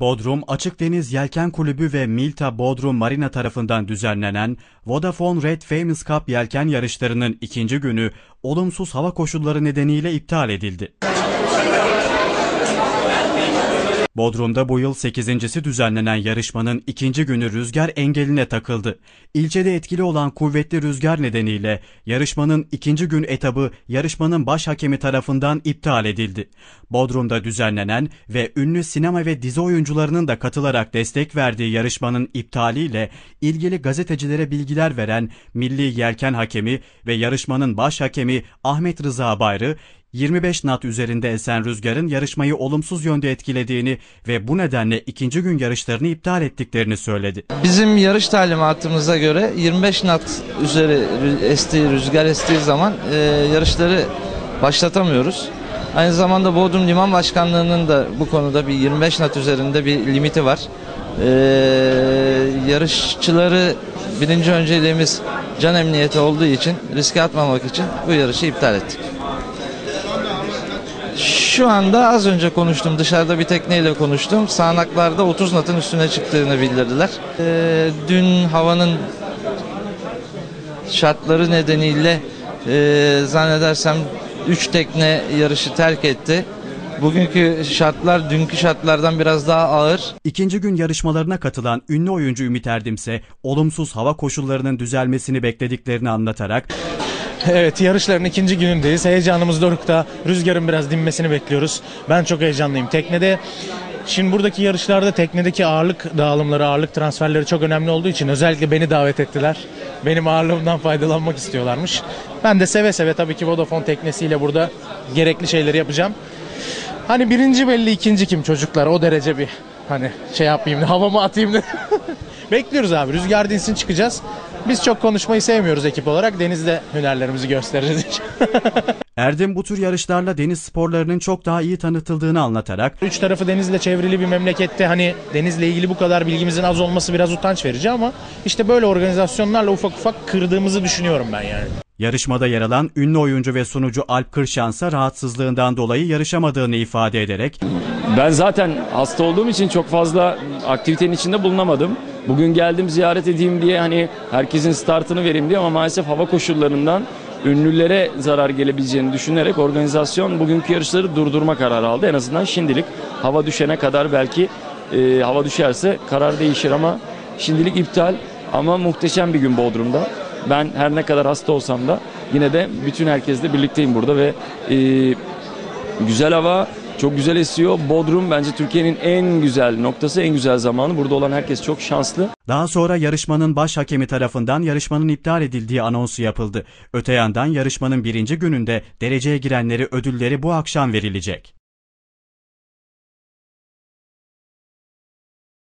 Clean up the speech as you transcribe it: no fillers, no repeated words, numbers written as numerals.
Bodrum Açık Deniz Yelken Kulübü ve Milta Bodrum Marina tarafından düzenlenen Vodafone Red Famous Cup yelken yarışlarının ikinci günü olumsuz hava koşulları nedeniyle iptal edildi. Bodrum'da bu yıl 8.'si düzenlenen yarışmanın ikinci günü rüzgar engeline takıldı. İlçede etkili olan kuvvetli rüzgar nedeniyle yarışmanın ikinci gün etabı yarışmanın baş hakemi tarafından iptal edildi. Bodrum'da düzenlenen ve ünlü sinema ve dizi oyuncularının da katılarak destek verdiği yarışmanın iptaliyle ilgili gazetecilere bilgiler veren Milli Yelken Hakemi ve yarışmanın baş hakemi Ahmet Rıza Bayrı, 25 knot üzerinde esen rüzgarın yarışmayı olumsuz yönde etkilediğini ve bu nedenle ikinci gün yarışlarını iptal ettiklerini söyledi. Bizim yarış talimatımıza göre 25 knot üzeri rüzgar estiği zaman yarışları başlatamıyoruz. Aynı zamanda Bodrum Liman Başkanlığı'nın da bu konuda bir 25 knot üzerinde bir limiti var. Yarışçıları birinci önceliğimiz can emniyeti olduğu için riske atmamak için bu yarışı iptal ettik. Şu anda az önce konuştum, dışarıda bir tekneyle konuştum. Sağanaklarda 30 knotun üstüne çıktığını bildirdiler. Dün havanın şartları nedeniyle zannedersem 3 tekne yarışı terk etti. Bugünkü şartlar dünkü şartlardan biraz daha ağır. İkinci gün yarışmalarına katılan ünlü oyuncu Ümit Erdim ise olumsuz hava koşullarının düzelmesini beklediklerini anlatarak Evet, yarışların ikinci günündeyiz. Heyecanımız dorukta. Rüzgarın biraz dinmesini bekliyoruz. Ben çok heyecanlıyım. Teknede, şimdi buradaki yarışlarda teknedeki ağırlık dağılımları, ağırlık transferleri çok önemli olduğu için özellikle beni davet ettiler. Benim ağırlığımdan faydalanmak istiyorlarmış. Ben de seve seve tabii ki Vodafone teknesiyle burada gerekli şeyleri yapacağım. Hani birinci belli, ikinci kim çocuklar, o derece bir hani şey yapayım, havamı atayım da. Bekliyoruz abi, rüzgar dinsin, çıkacağız. Biz çok konuşmayı sevmiyoruz ekip olarak. Denizde hünerlerimizi göstereceğiz. Erdim bu tür yarışlarla deniz sporlarının çok daha iyi tanıtıldığını anlatarak üç tarafı denizle çevrili bir memlekette hani denizle ilgili bu kadar bilgimizin az olması biraz utanç verici ama işte böyle organizasyonlarla ufak ufak kırdığımızı düşünüyorum ben yani. Yarışmada yer alan ünlü oyuncu ve sunucu Alp Kırşansa rahatsızlığından dolayı yarışamadığını ifade ederek ben zaten hasta olduğum için çok fazla aktivitenin içinde bulunamadım. Bugün geldim ziyaret edeyim diye hani herkesin startını vereyim diye ama maalesef hava koşullarından ünlülere zarar gelebileceğini düşünerek organizasyon bugünkü yarışları durdurma kararı aldı. En azından şimdilik hava düşene kadar belki hava düşerse karar değişir ama şimdilik iptal ama muhteşem bir gün Bodrum'da. Ben her ne kadar hasta olsam da yine de bütün herkesle birlikteyim burada ve güzel hava, çok güzel esiyor. Bodrum bence Türkiye'nin en güzel noktası, en güzel zamanı. Burada olan herkes çok şanslı. Daha sonra yarışmanın baş hakemi tarafından yarışmanın iptal edildiği anonsu yapıldı. Öte yandan yarışmanın birinci gününde dereceye girenleri ödülleri bu akşam verilecek.